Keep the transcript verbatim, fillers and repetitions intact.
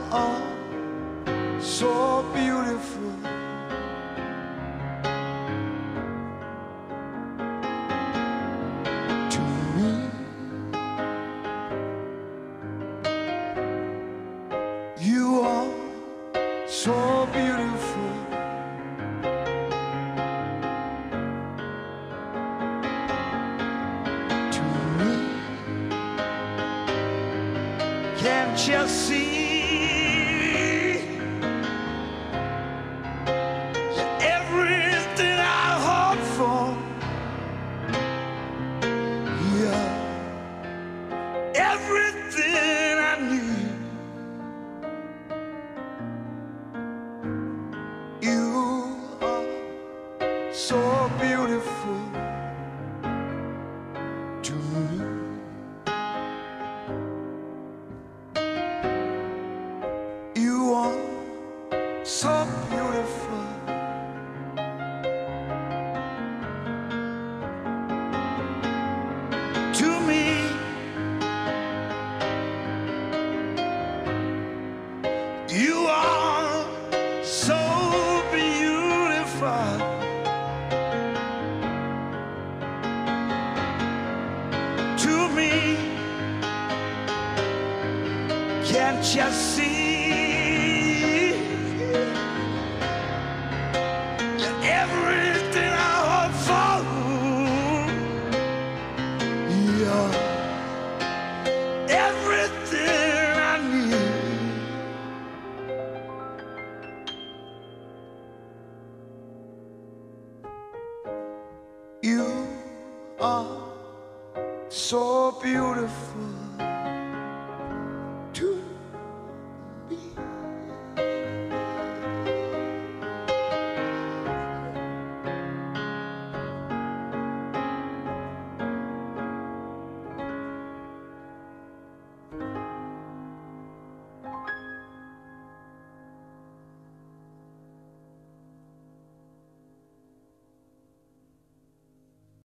are so beautiful. To me, you are so beautiful. To me, can't you see? Everything I hope for, yeah, everything I need, you are so beautiful to me. You are so beautiful. To me, you are so beautiful. To me, can't you see? Everything I hope for, yeah, everything I need, you are so beautiful.